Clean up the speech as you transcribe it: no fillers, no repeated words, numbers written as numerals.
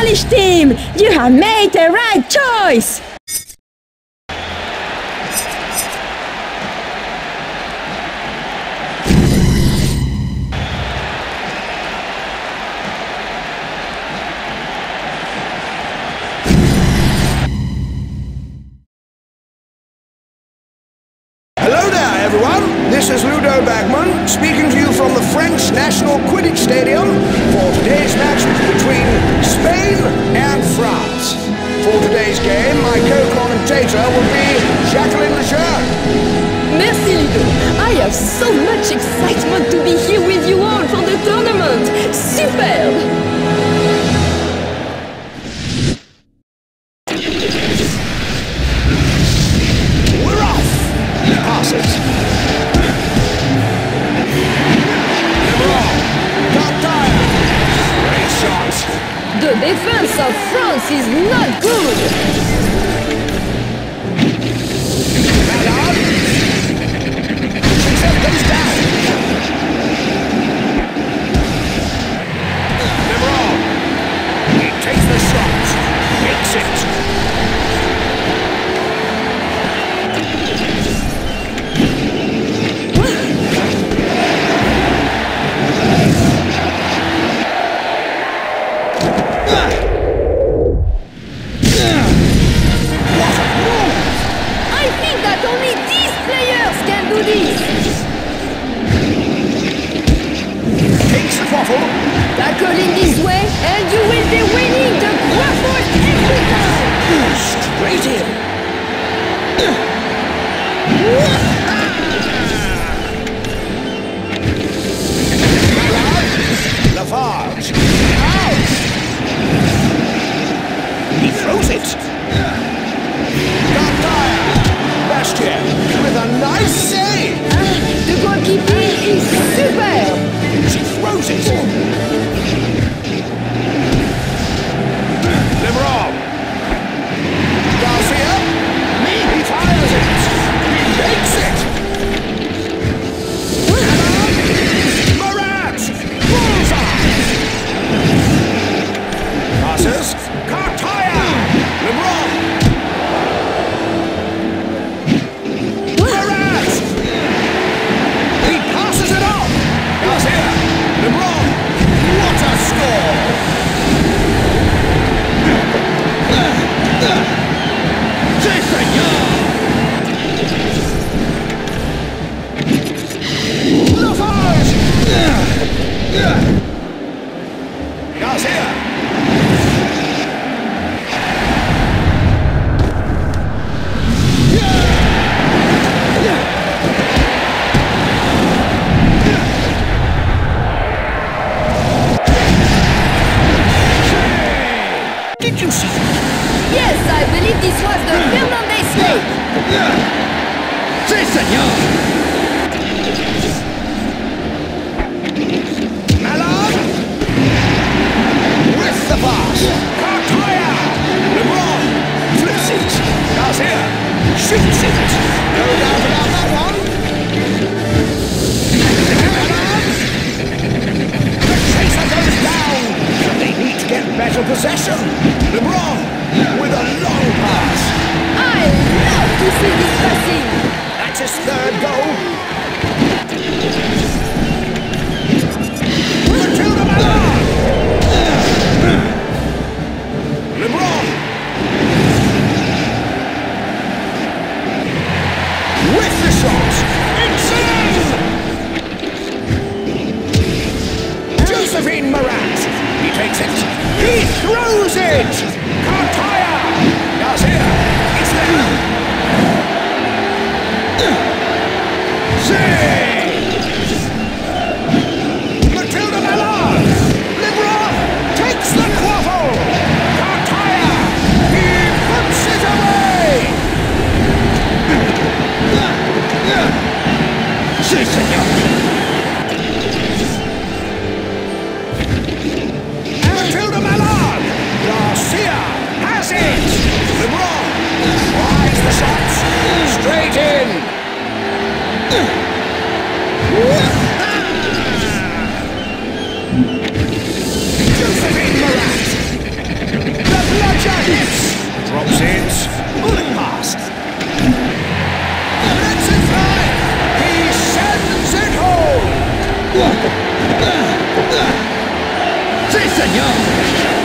Spanish team! You have made the right choice! Hello there, everyone. This is Ludo Bagman, speaking to you from the French National Quidditch Stadium for today's match between Spain and France. For today's game, my co-commentator will be Jacqueline Lejeune. Merci Ludo! I have so much excitement to be here with you all for the tournament! Superb! Passes. Lebron. Cartaya. Great shot. The defense of France is not good! Ballard. Goes down. Lebron. He takes the shot. Makes it. Tackle in this way, and you will be winning the quaffle every time! Straight in! Lafarge! Out! He throws it! Cartaya! Bastion with a nice save! The goalkeeping is superb! She throws it! Lebron! Garcia! He fires it! He makes it! Marat! Bullseye! Passes! Cartaya! Lebron! Marat! He passes it off! Garcia! Lebron! What a score! Sí, señor! Lafarge! Garcia! Did you see that? Yes, I believe this was the Fremendous slate! Sí, señor! Mallard! With the pass! Cartaya! Lebron! Flips it! Garcia! Shoots it! No doubt about that one! Mallard! The chaser goes down! But they need to get better possession! Lebron! With a long pass! I love to see this passing! That's his third goal! Matilda Mallard! Lebron! With the shot! It's in! Josephine Marat! He takes it! He throws it! Cartaya! Garcia! It's there! Matilda Mallard! Lebron takes the quaffle! Cartaya! He puts it away! Si, senor! Matilda Mallard! Garcia has it! Lebron tries the shots! Straight in! Josephine Marat! señor.